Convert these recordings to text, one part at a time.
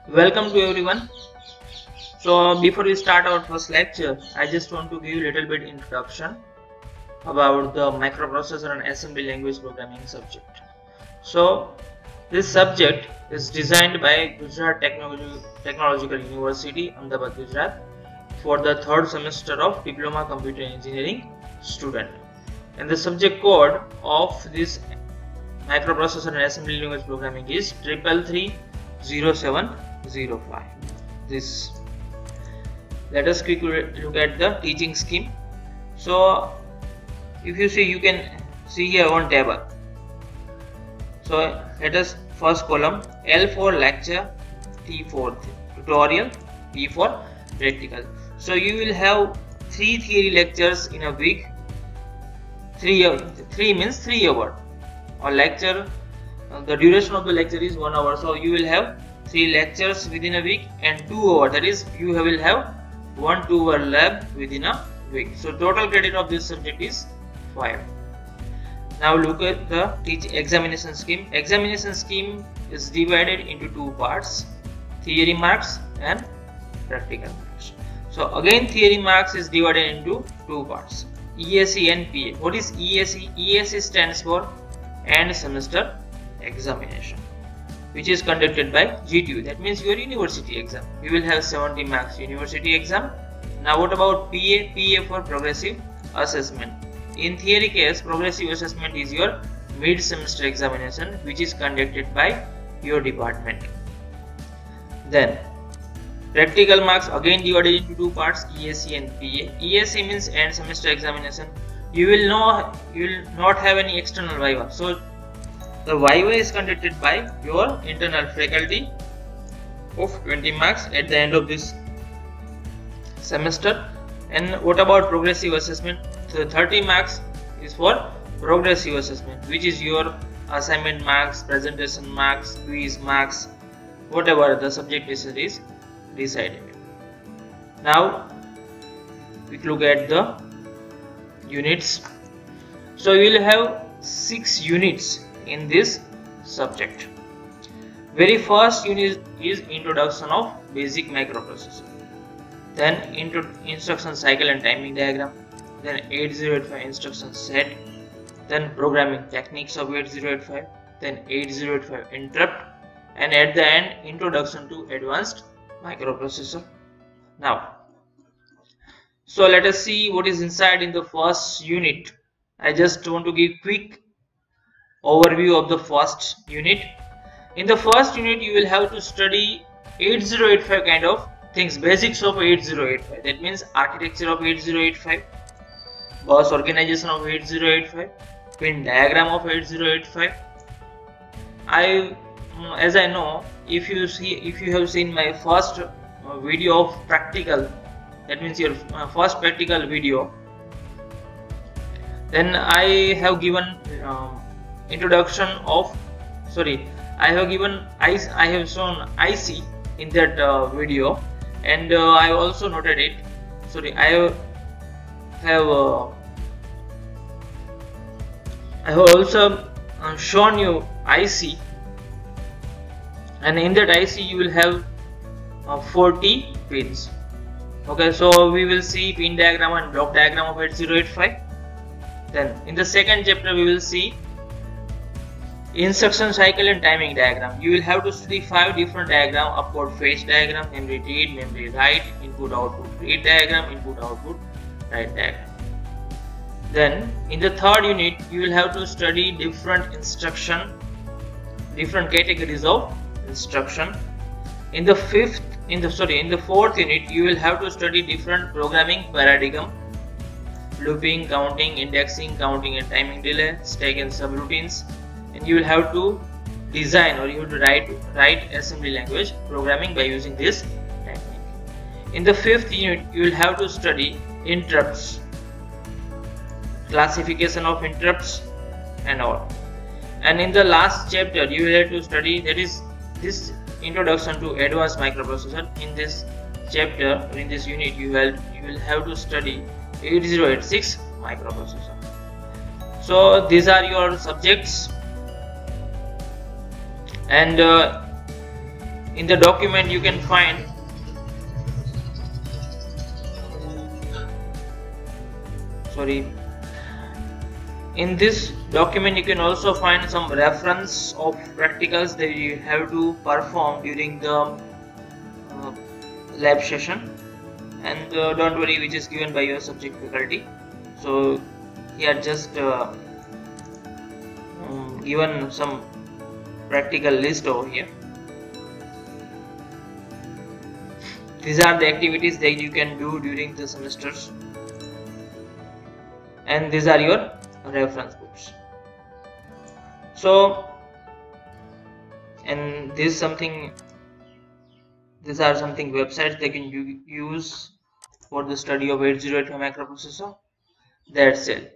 Welcome to everyone. So before we start our first lecture, I just want to give you a little bit introduction about the microprocessor and assembly language programming subject. So this subject is designed by Gujarat Technological University, Ahmedabad, Gujarat for the third semester of Diploma Computer Engineering student. And the subject code of this microprocessor and assembly language programming is 3330705. This. Let us quickly look at the teaching scheme. So if you see, you can see here one table. So let us first column L for lecture, T for tutorial, P for practical. So you will have 3 theory lectures in a week. 3 means 3 hours. Or lecture, the duration of the lecture is 1 hour. So you will have 3 lectures within a week and 2 hours. That is, you will have 1 2-hour lab within a week. So total credit of this subject is 5. Now look at the examination scheme. Examination scheme is divided into 2 parts: theory marks and practical marks. So again, theory marks is divided into 2 parts: ESE and PA. What is ESE? ESE stands for end semester examination, which is conducted by GTU. That means your university exam. You will have 70 marks university exam. Now what about PA? PA for progressive assessment. In theory case, progressive assessment is your mid semester examination, which is conducted by your department. Then practical marks again divided into 2 parts: ESE and PA. ESE means end semester examination. You will not have any external viva. So the viva is conducted by your internal faculty of 20 marks at the end of this semester. And what about progressive assessment? So 30 marks is for progressive assessment, which is your assignment marks, presentation marks, quiz marks, whatever the subject is decided. Now we look at the units. So you will have 6 units in this subject. Very first unit is introduction of basic microprocessor, then instruction cycle and timing diagram, then 8085 instruction set, then programming techniques of 8085, then 8085 interrupt, and at the end introduction to advanced microprocessor. Now so let us see what is inside in the first unit. I just want to give quick overview of the first unit. In the first unit, you will have to study 8085 kind of things, basics of 8085. That means architecture of 8085, bus organization of 8085, pin diagram of 8085. As I know, if you have seen my first video of practical, that means your first practical video, then I have given introduction of, I have shown IC in that video, and I also noted it. I have also shown you IC, and in that IC you will have 40 pins. Okay, so we will see pin diagram and block diagram of 8085. Then in the second chapter we will see instruction cycle and timing diagram. You will have to study 5 different diagram: upward fetch diagram, memory read, memory write, input output read diagram, input output write diagram. Then in the third unit you will have to study different categories of instruction. In the fourth unit you will have to study different programming paradigm: looping, counting, indexing, counting and timing delay, stack and subroutines. And you will have to design, or you have to write assembly language programming by using this technique. In the fifth unit you will have to study interrupts, classification of interrupts and all. And in the last chapter you will have to study, that is this introduction to advanced microprocessor. In this chapter, or in this unit, you will have to study 8086 microprocessor. So these are your subjects, and In the document you can find in this document you can also find some reference of practicals that you have to perform during the lab session, and don't worry, which is given by your subject faculty. So here just given some practical list over here. These are the activities that you can do during the semesters, and these are your reference books. So, and these are something websites they can use for the study of 8085 microprocessor. That's it.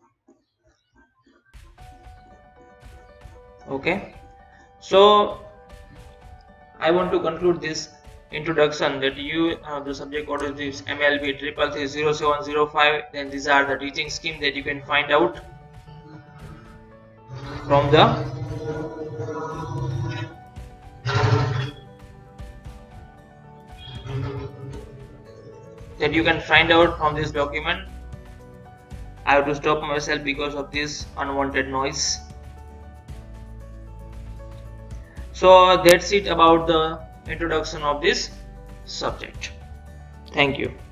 Okay, so I want to conclude this introduction that you the subject code is MLB 3330705. Then these are the teaching scheme that you can find out from this document. I have to stop myself because of this unwanted noise. So that's it about the introduction of this subject. Thank you.